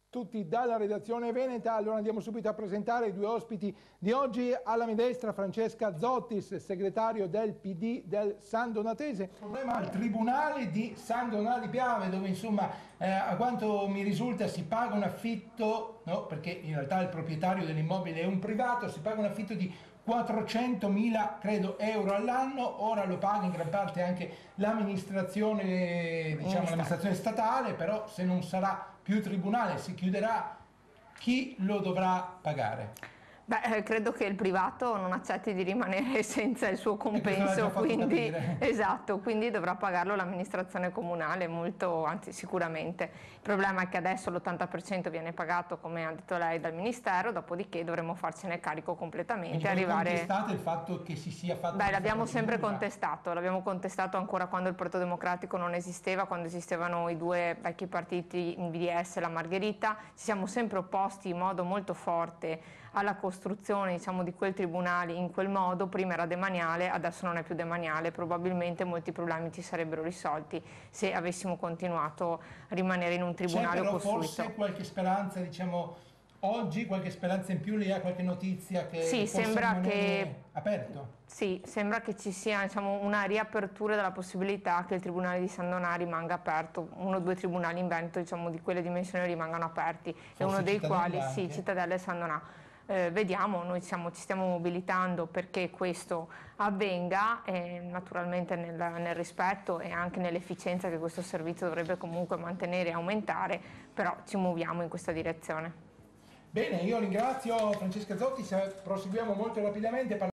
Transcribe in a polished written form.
Tutti dalla redazione veneta. Allora andiamo subito a presentare i due ospiti di oggi. Alla mia destra Francesca Zottis, segretario del PD del San Donatese. Il problema al Tribunale di San Donato di Piave, dove insomma a quanto mi risulta si paga un affitto, no, perché in realtà il proprietario dell'immobile è un privato, si paga un affitto di 400.000 credo euro all'anno. Ora lo paga in gran parte anche l'amministrazione, diciamo l'amministrazione statale, però se non sarà più tribunale, si chiuderà, chi lo dovrà pagare? Beh, credo che il privato non accetti di rimanere senza il suo compenso, quindi, esatto, quindi dovrà pagarlo l'amministrazione comunale, molto, anzi sicuramente. Il problema è che adesso l'80% viene pagato, come ha detto lei, dal Ministero, dopodiché dovremo farcene carico completamente. Contestate il fatto che si sia fatto? Beh, l'abbiamo sempre contestato, l'abbiamo contestato ancora quando il Partito Democratico non esisteva, quando esistevano i due vecchi partiti, il BDS e la Margherita. Ci siamo sempre opposti in modo molto forte alla costruzione, diciamo, di quel tribunale in quel modo. Prima era demaniale, adesso non è più demaniale. Probabilmente molti problemi ci sarebbero risolti se avessimo continuato a rimanere in un tribunale costruito. Forse qualche speranza, diciamo, oggi qualche speranza in più, lei ha qualche notizia che sì, sembra che aperto? Sì, sembra che ci sia, diciamo, una riapertura della possibilità che il Tribunale di San Donà rimanga aperto, uno o due tribunali in Veneto, diciamo, di quelle dimensioni rimangano aperti, e uno dei quali, sì, Cittadella e San Donà. Vediamo, noi ci stiamo mobilitando perché questo avvenga, naturalmente nel rispetto e anche nell'efficienza che questo servizio dovrebbe comunque mantenere e aumentare, però ci muoviamo in questa direzione. Bene, io ringrazio Francesca Zotti, proseguiamo molto rapidamente.